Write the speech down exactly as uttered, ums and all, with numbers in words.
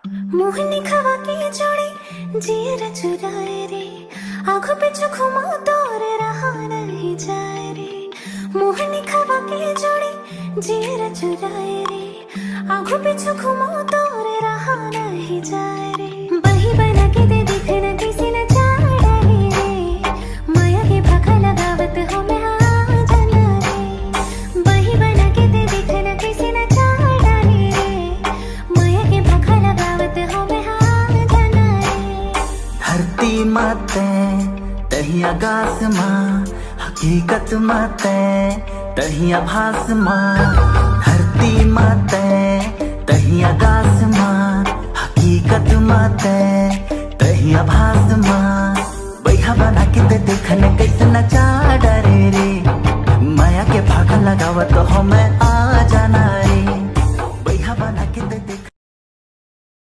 मोहनी खवा की जोड़ी जीर चुराए रे, आँखों पिछू घुमा दौर रहा नहीं जाए रे। मोहनी खवा की जोड़ी जीर चुराए रे, आँखों पिछू घुमा दौर रहा नहीं जाए रे। बही बना के दे दिखना किसी न चाह रे, माया के भाखा लगावत हो मैं हाँ जाना रे। बही बना के दे दिखना किसी न चाह रे, माया के भाखा लगावत हो मैं हाँ जाना रे। धरती माते तही आकाश माँ, हकीकत माते तही आभास माँ। धरती माते तही आकाश माँ, हकीकत माते तही आभास माँ। बैठा बना के दे देखने कैसे नचा डरे रे, माया के भाग लगावत हो मैं आ